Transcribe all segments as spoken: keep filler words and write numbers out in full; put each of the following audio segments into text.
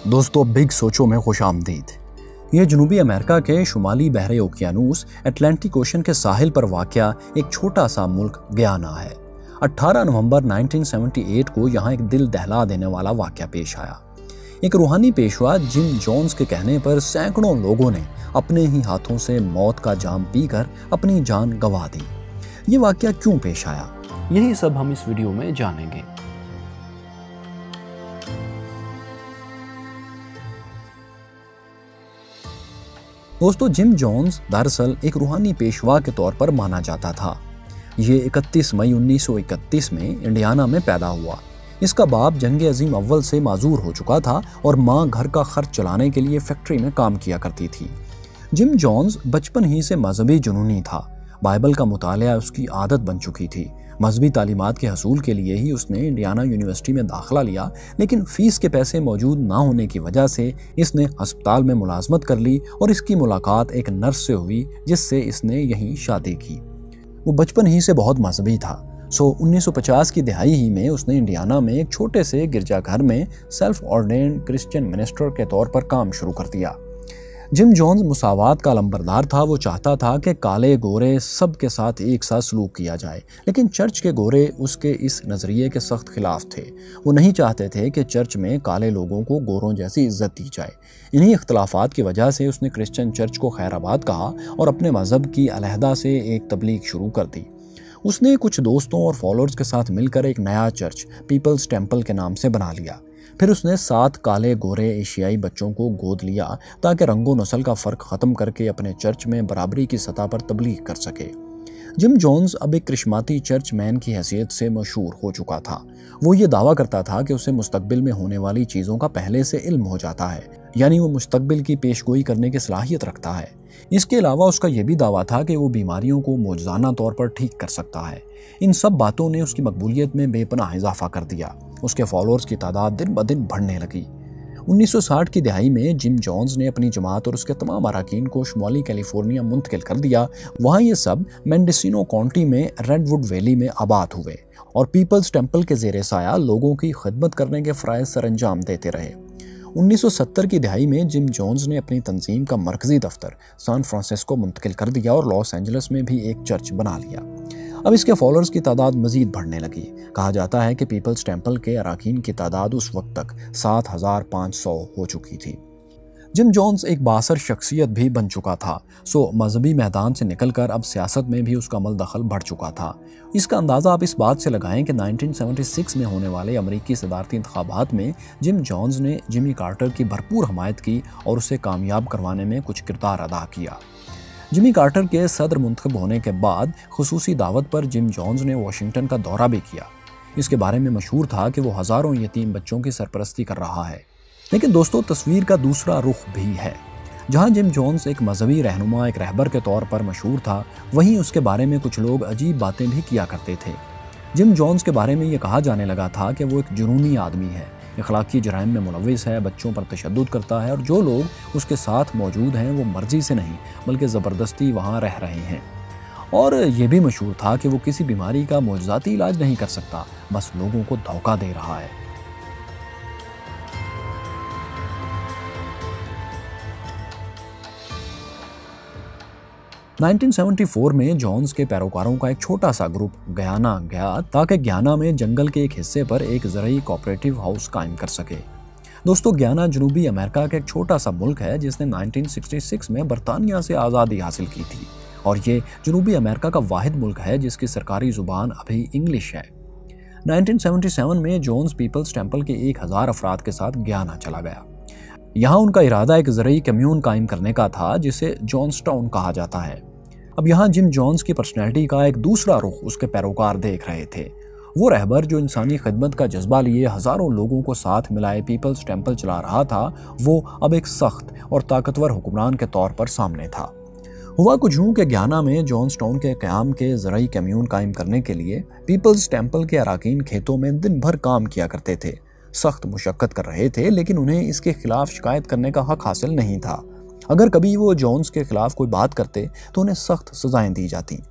دوستو بگ سوچو میں خوش آمدید۔ یہ جنوبی امریکہ کے شمالی بحر اوقیانوس اٹلانٹک اوشن کے ساحل پر واقع ایک چھوٹا سا ملک گیانا ہے۔ اٹھارہ نومبر انیس سو اٹھہتر کو یہاں ایک دل دہلا دینے والا واقعہ پیش آیا۔ ایک روحانی پیشوا جم جونز کے کہنے پر سینکڑوں لوگوں نے اپنے ہی ہاتھوں سے موت کا جام پی کر اپنی جان گنوا دی۔ یہ واقعہ کیوں پیش آیا، یہی سب ہم اس ویڈیو میں جانیں گے۔ دوستو جم جونز دراصل ایک روحانی پیشوا کے طور پر مانا جاتا تھا۔ یہ اکتیس مئی انیس سو اکتیس میں انڈیانا میں پیدا ہوا۔ اس کا باپ جنگ عظیم اول سے معذور ہو چکا تھا اور ماں گھر کا خرچ چلانے کے لیے فیکٹری میں کام کیا کرتی تھی۔ جم جونز بچپن ہی سے مذہبی جنونی تھا۔ بائبل کا مطالعہ اس کی عادت بن چکی تھی۔ مذہبی تعلیمات کے حصول کے لیے ہی اس نے انڈیانا یونیورسٹی میں داخلہ لیا، لیکن فیس کے پیسے موجود نہ ہونے کی وجہ سے اس نے ہسپتال میں ملازمت کر لی اور اس کی ملاقات ایک نرس سے ہوئی جس سے اس نے یہیں شادی کی۔ وہ بچپن ہی سے بہت مذہبی تھا۔ سو انیس سو پچاس کی دہائی ہی میں اس نے انڈیانا میں ایک چھوٹے سے گرجا گھر میں سیلف آرڈینڈ کرسچین منسٹر کے طور پر کام شروع کر دیا۔ جم جونز مساوات کا علمبردار تھا۔ وہ چاہتا تھا کہ کالے گورے سب کے ساتھ ایک ساتھ سلوک کیا جائے، لیکن چرچ کے گورے اس کے اس نظریے کے سخت خلاف تھے۔ وہ نہیں چاہتے تھے کہ چرچ میں کالے لوگوں کو گوروں جیسی عزت دی جائے۔ انہی اختلافات کی وجہ سے اس نے کرسچن چرچ کو خیر آباد کہا اور اپنے مذہب کی علیحدہ سے ایک تبلیغ شروع کر دی۔ اس نے کچھ دوستوں اور فالوورز کے ساتھ مل کر ایک نیا چرچ پیپلز ٹیمپل کے نام سے بنا لیا۔ پھر اس نے سات کالے گورے ایشیائی بچوں کو گود لیا تاکہ رنگ و نسل کا فرق ختم کر کے اپنے چرچ میں برابری کی سطح پر تبلیغ کر سکے۔ جم جونز اب ایک کرشماتی چرچ مین کی حیثیت سے مشہور ہو چکا تھا۔ وہ یہ دعویٰ کرتا تھا کہ اسے مستقبل میں ہونے والی چیزوں کا پہلے سے علم ہو جاتا ہے، یعنی وہ مستقبل کی پیشگوئی کرنے کی صلاحیت رکھتا ہے۔ اس کے علاوہ اس کا یہ بھی دعویٰ تھا کہ وہ بیماریوں کو معجزانہ طور پر ٹھیک کر سکتا ہے۔ ان سب باتوں نے اس کی مقبولیت میں بے پناہ اضافہ کر دیا۔ اس کے فالوورز کی تعداد دن بدن بڑھنے لگی۔ انیس سو ساٹھ کی دہائی میں جم جونز نے اپنی جماعت اور اس کے تمام اراکین کو شمالی کیلیفورنیا منتقل کر دیا۔ وہاں یہ سب مینڈیسینو کاؤنٹی میں ریڈ ووڈ ویلی میں آباد ہوئے اور پیپلز ٹیمپل کے زیر سایہ لوگوں کی خدمت کرنے کے فرائض سر انجام دیتے رہے۔ انیس سو ستر کی دہائی میں جم جونز نے اپنی تنظیم کا مرکزی دفتر سان فرانسسکو منتقل کر دیا اور لاس اینجلس میں بھی ایک چرچ بنا لیا۔ اب اس کے فالوورز کی تعداد مزید بڑھنے لگی۔ کہا جاتا ہے کہ پیپلز ٹیمپل کے اراکین کی تعداد اس وقت تک سات ہزار پانچ سو ہو چکی تھی۔ جم جونز ایک بااثر شخصیت بھی بن چکا تھا، سو مذہبی میدان سے نکل کر اب سیاست میں بھی اس کا عمل دخل بڑھ چکا تھا۔ اس کا اندازہ آپ اس بات سے لگائیں کہ انیس سو چھہتر میں ہونے والے امریکی صدارتی انتخابات میں جم جونز نے جمی کارٹر کی بھرپور حمایت کی اور اسے کامیاب کروانے میں کچھ کردار ادا کیا۔ جمی کارٹر کے صدر منتخب ہونے کے بعد خصوصی دعوت پر جم جونز نے واشنگٹن کا دورہ بھی کیا۔ اس کے بارے میں مشہور تھا کہ وہ ہزاروں یتیم بچوں کی سرپرستی کر رہا ہے۔ لیکن دوستو تصویر کا دوسرا رخ بھی ہے۔ جہاں جم جونز ایک مذہبی رہنما، ایک رہبر کے طور پر مشہور تھا، وہیں اس کے بارے میں کچھ لوگ عجیب باتیں بھی کیا کرتے تھے۔ جم جونز کے بارے میں یہ کہا جانے لگا تھا کہ وہ ایک جنونی آدمی ہے، اخلاقی جرائم میں ملوث ہے، بچوں پر تشدد کرتا ہے اور جو لوگ اس کے ساتھ موجود ہیں وہ مرضی سے نہیں بلکہ زبردستی وہاں رہ رہے ہیں۔ اور یہ بھی مشہور تھا کہ وہ کسی بیماری کا معجزاتی علاج نہیں کر سکتا، بس لوگوں کو دھوکہ دے رہا ہے۔ انیس سو چوہتر میں جونز کے پیروکاروں کا ایک چھوٹا سا گروپ گیانا گیا تاکہ گیانا میں جنگل کے ایک حصے پر ایک زرعی کوآپریٹو ہاؤس قائم کر سکے۔ دوستو گیانا جنوبی امریکہ کا ایک چھوٹا سا ملک ہے جس نے انیس سو چھیاسٹھ میں برطانیہ سے آزادی حاصل کی تھی، اور یہ جنوبی امریکہ کا واحد ملک ہے جس کی سرکاری زبان ابھی انگلش ہے۔ انیس سو ستہتر میں جونز پیپلز ٹیمپل کے ایک ہزار افراد کے ساتھ گیانا چلا گیا۔ یہاں ان کا ارادہ ایک زرعی کمیون قائم کرنے کا تھا جسے جونز ٹاؤن کہا جاتا ہے۔ اب یہاں جم جونز کی پرسنالٹی کا ایک دوسرا رخ اس کے پیروکار دیکھ رہے تھے۔ وہ رہبر جو انسانی خدمت کا جذبہ لیے ہزاروں لوگوں کو ساتھ ملائے پیپلز ٹیمپل چلا رہا تھا، وہ اب ایک سخت اور طاقتور حکمران کے طور پر سامنے تھا۔ ہوا کچھ یوں کہ گیانا میں جونز ٹاؤن کے قیام کے زرعی کمیون قائم کرنے کے لیے پیپلز ٹیمپل کے اراکین کھیتوں میں دن بھر کام کیا کرتے تھے، سخت مشقت کر رہے تھے، لیکن انہیں اس کے خلاف شکایت کرنے کا حق حاصل نہیں تھا۔ اگر کبھی وہ جونز کے خلاف کوئی بات کرتے تو انہیں سخت سزائیں دی جاتی۔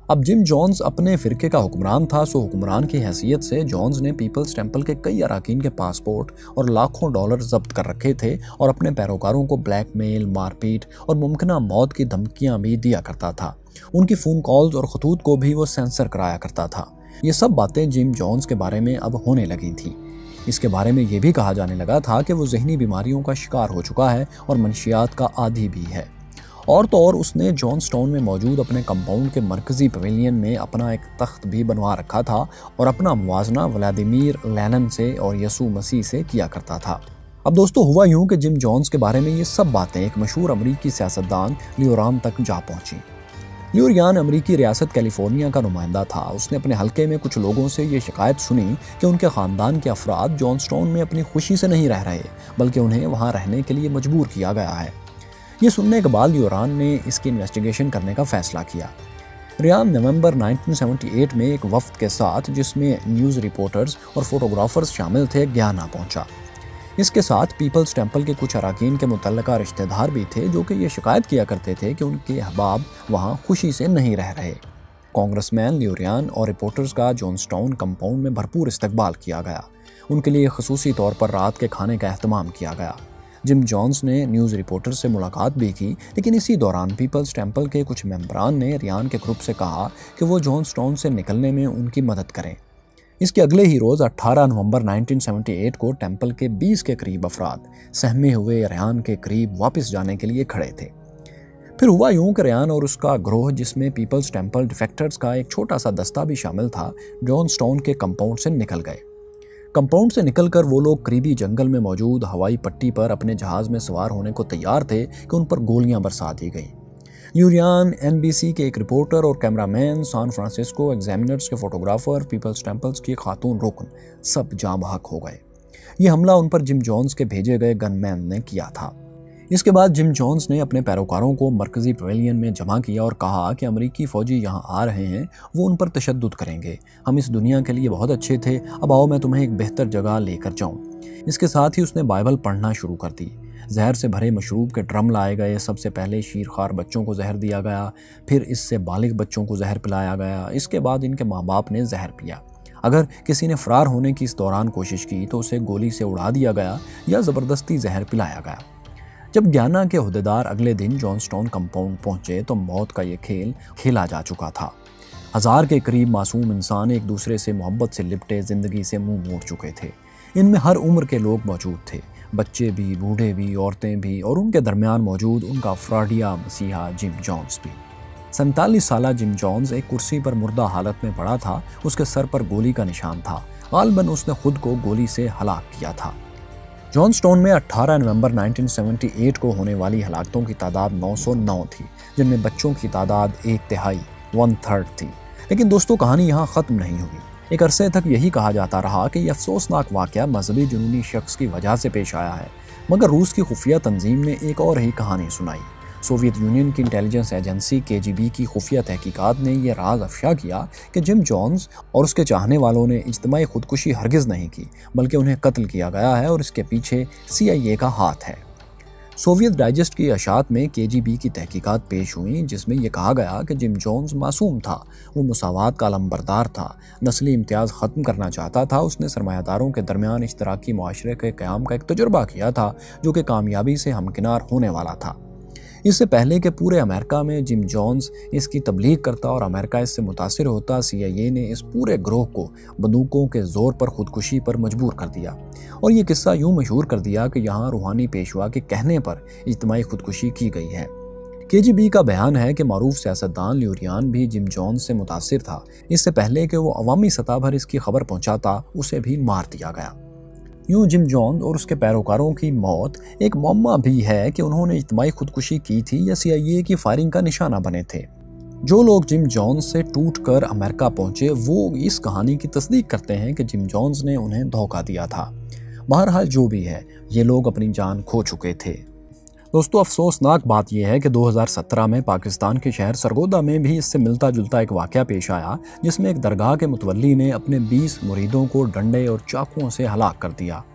اب جم جونز اپنے فرقے کا حکمران تھا، سو حکمران کی حیثیت سے جونز نے پیپلز ٹیمپل کے کئی اراکین کے پاسپورٹ اور لاکھوں ڈالر ضبط کر رکھے تھے اور اپنے پیروکاروں کو بلیک میل، مار پیٹ اور ممکنہ موت کی دھمکیاں بھی دیا کرتا تھا۔ ان کی فون کالز اور خطوط کو بھی وہ سینسر کرایا کرتا تھا۔ یہ سب باتیں جم جونز کے بارے میں اب ہونے لگی تھیں۔ اس کے بارے میں یہ بھی کہا جانے لگا تھا کہ وہ ذہنی بیماریوں کا شکار ہو چکا ہے اور منشیات کا عادی بھی ہے۔ اور تو اور اس نے جانس ٹاؤن میں موجود اپنے کمپاؤنڈ کے مرکزی پیویلین میں اپنا ایک تخت بھی بنوا رکھا تھا اور اپنا موازنہ ولادیمیر لینن سے اور یسوع مسیح سے کیا کرتا تھا۔ اب دوستو ہوا یوں کہ جم جونز کے بارے میں یہ سب باتیں ایک مشہور امریکی سیاستدان لیوران تک جا پہنچی۔ لیوریان امریکی ریاست کیلیفورنیا کا نمائندہ تھا۔ اس نے اپنے حلقے میں کچھ لوگوں سے یہ شکایت سنی کہ ان کے خاندان کے افراد جانس ٹاؤن میں اپنی خوشی سے نہیں رہ رہے، بلکہ انہیں وہاں رہنے کے لیے مجبور کیا گیا ہے۔ یہ سننے کے بعد لیوران نے اس کی انویسٹیگیشن کرنے کا فیصلہ کیا۔ ریان نومبر انیس سو اٹھہتر میں ایک وفد کے ساتھ، جس میں نیوز رپورٹرز اور فوٹوگرافرز شامل تھے، گیانا پہنچا۔ اس کے ساتھ پیپلز ٹیمپل کے کچھ اراکین کے متعلقہ رشتہ دار بھی تھے، جو کہ یہ شکایت کیا کرتے تھے کہ ان کے احباب وہاں خوشی سے نہیں رہ رہے۔ کانگریس مین لیوریان اور رپورٹرز کا جونس ٹاؤن کمپاؤنڈ میں بھرپور استقبال کیا گیا۔ ان کے لیے خصوصی طور پر رات کے کھانے کا اہتمام کیا گیا۔ جم جونز نے نیوز رپورٹر سے ملاقات بھی کی، لیکن اسی دوران پیپلز ٹیمپل کے کچھ ممبران نے ریان کے گروپ سے کہا کہ وہ جونس ٹاؤن سے نکلنے میں ان کی مدد کریں۔ اس کے اگلے ہی روز اٹھارہ نومبر انیس سو اٹھہتر کو ٹیمپل کے بیس کے قریب افراد سہمے ہوئے ریان کے قریب واپس جانے کے لیے کھڑے تھے۔ پھر ہوا یوں کہ ریان اور اس کا گروہ، جس میں پیپلز ٹیمپل ڈیفیکٹرز کا ایک چھوٹا سا دستہ بھی شامل تھا، جونس ٹاؤن کے کمپاؤنڈ سے نکل گئے۔ کمپاؤنڈ سے نکل کر وہ لوگ قریبی جنگل میں موجود ہوائی پٹی پر اپنے جہاز میں سوار ہونے کو تیار تھے کہ ان پر گولیاں برسا دی گئیں۔ لیوریان، این بی سی کے ایک رپورٹر اور camera man, San Francisco examiners کے فوٹوگرافر، پیپلز ٹیمپلز کی خاتون رکن، سب جاں بحق ہو گئے۔ یہ حملہ ان پر جم جونز کے بھیجے گئے گن مین نے کیا تھا۔ اس کے بعد جم جونز نے اپنے پیروکاروں کو مرکزی پیویلین میں جمع کیا اور کہا کہ امریکی فوجی یہاں آ رہے ہیں، وہ ان پر تشدد کریں گے۔ ہم اس دنیا کے لیے بہت اچھے تھے، اب آؤ میں تمہیں ایک بہتر جگہ لے کر جاؤں۔ اس کے ساتھ ہی اس نے بائبل پڑھنا شروع کر دی۔ زہر سے بھرے مشروب کے ڈرم لائے گئے۔ سب سے پہلے شیرخوار بچوں کو زہر دیا گیا، پھر اس سے بالغ بچوں کو زہر پلایا گیا۔ اس کے بعد ان کے ماں باپ نے زہر پیا۔ اگر کسی نے فرار ہونے کی اس دوران کوشش کی تو اسے گولی سے اڑا دیا گیا یا زبردستی زہر پلایا گیا۔ جب گیانا کے عہدیدار اگلے دن جونس ٹاؤن کمپاؤنڈ پہنچے تو موت کا یہ کھیل کھیلا جا چکا تھا۔ ہزار کے قریب معصوم انسان ایک دوسرے سے محبت سے لپٹے زندگی سے منہ موڑ چکے تھے۔ ان میں ہر عمر کے لوگ موجود تھے، بچے بھی، بوڑھے بھی، عورتیں بھی، اور ان کے درمیان موجود ان کا فراڈیا مسیحا جم جونز بھی۔ سینتالیس سالہ جم جونز ایک کرسی پر مردہ حالت میں پڑا تھا۔ اس کے سر پر گولی کا نشان تھا۔ غالباً اس نے خود کو گولی سے ہلاک کیا تھا۔ جونس ٹاؤن میں اٹھارہ نومبر انیس سو اٹھہتر کو ہونے والی ہلاکتوں کی تعداد نو سو نو تھی، جن میں بچوں کی تعداد ایک تہائی ون تھرڈ تھی۔ لیکن دوستو کہانی یہاں ختم نہیں ہوئی۔ ایک عرصے تک یہی کہا جاتا رہا کہ یہ افسوسناک واقعہ مذہبی جنونی شخص کی وجہ سے پیش آیا ہے، مگر روس کی خفیہ تنظیم نے ایک اور ہی کہانی سنائی۔ سوویت یونین کی intelligence agency K G be کی خفیہ تحقیقات نے یہ راز افشا کیا کہ جم جونز اور اس کے چاہنے والوں نے اجتماعی خودکشی ہرگز نہیں کی، بلکہ انہیں قتل کیا گیا ہے اور اس کے پیچھے سی آئی اے کا ہاتھ ہے۔ سوویت ڈائجسٹ کی اشاعت میں کے جی بی کی تحقیقات پیش ہوئیں، جس میں یہ کہا گیا کہ جم جونز معصوم تھا۔ وہ مساوات کا علمبردار تھا، نسلی امتیاز ختم کرنا چاہتا تھا۔ اس نے سرمایہ داروں کے درمیان اشتراکی معاشرے کے قیام کا ایک تجربہ کیا تھا، جو کہ کامیابی سے ہمکنار ہونے والا تھا۔ اس سے پہلے کہ پورے امریکہ میں جم جونز اس کی تبلیغ کرتا اور امریکہ اس سے متاثر ہوتا، سی آئی اے نے اس پورے گروہ کو بندوقوں کے زور پر خودکشی پر مجبور کر دیا اور یہ قصہ یوں مشہور کر دیا کہ یہاں روحانی پیشوا کے کہنے پر اجتماعی خودکشی کی گئی ہے۔ کے جی بی کا بیان ہے کہ معروف سیاستدان لیوریان بھی جم جونز سے متاثر تھا۔ اس سے پہلے کہ وہ عوامی سطح پر اس کی خبر پہنچاتا، اسے بھی مار دیا گیا۔ یوں جم جونز اور اس کے پیروکاروں کی موت ایک معمہ بھی ہے کہ انہوں نے اجتماعی خودکشی کی تھی یا سی آئی اے کی فائرنگ کا نشانہ بنے تھے۔ جو لوگ جم جونز سے ٹوٹ کر امریکہ پہنچے وہ اس کہانی کی تصدیق کرتے ہیں کہ جم جونز نے انہیں دھوکہ دیا تھا۔ بہرحال جو بھی ہے، یہ لوگ اپنی جان کھو چکے تھے۔ دوستو افسوسناک بات یہ ہے کہ دو ہزار سترہ میں پاکستان کے شہر سرگودا میں بھی اس سے ملتا جلتا ایک واقعہ پیش آیا، جس میں ایک درگاہ کے متولی نے اپنے بیس مریدوں کو ڈنڈے اور چاقوؤں سے ہلاک کر دیا۔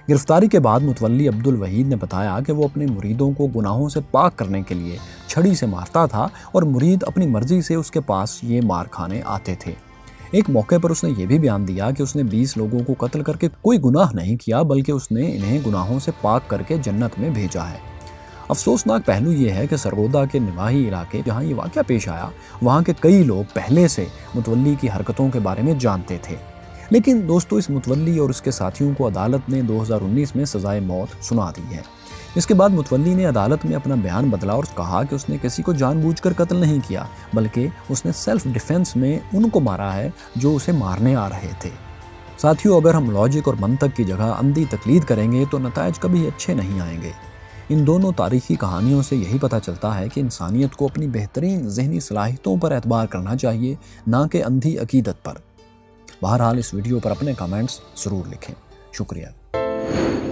गिरफ्तारी के बाद मुतवल्ली अब्दुल वहीद ने बताया कि वो अपने मुरीदों को गुनाहों से पाक करने के लिए छड़ी से मारता था और मुरीद अपनी मर्जी से उसके पास ये मार खाने आते थे। एक मौके पर उसने ये भी बयान दिया कि उसने बीस लोगों को कत्ल करके कोई गुनाह नहीं किया, बल्कि उसने इन्हें गुनाहों से पाक करके जन्नत में भेजा है। अफसोसनाक पहलू ये है कि सरगोदा के निवाही इलाके जहाँ ये वाक़या पेश आया, वहाँ के कई लोग पहले से मुतवल्ली की हरकतों के बारे में जानते थे। लेकिन दोस्तों, इस मुतवल्ली और उसके साथियों को अदालत ने दो हज़ार उन्नीस में सजाए मौत सुना दी है। इसके बाद मुतवल्ली ने अदालत में अपना बयान बदला और कहा कि उसने किसी को जानबूझकर कत्ल नहीं किया, बल्कि उसने सेल्फ डिफेंस में उनको मारा है जो उसे मारने आ रहे थे। साथियों, अगर हम लॉजिक और मंतक की जगह अंधी तकलीद करेंगे तो नताइज कभी अच्छे नहीं आएंगे। इन दोनों तारीखी कहानियों से यही पता चलता है कि इंसानियत को अपनी बेहतरीन ज़हनी सलाहियतों पर एतबार करना चाहिए, ना कि अंधी अकीदत पर। बहरहाल, इस वीडियो पर अपने कमेंट्स ज़रूर लिखें। शुक्रिया।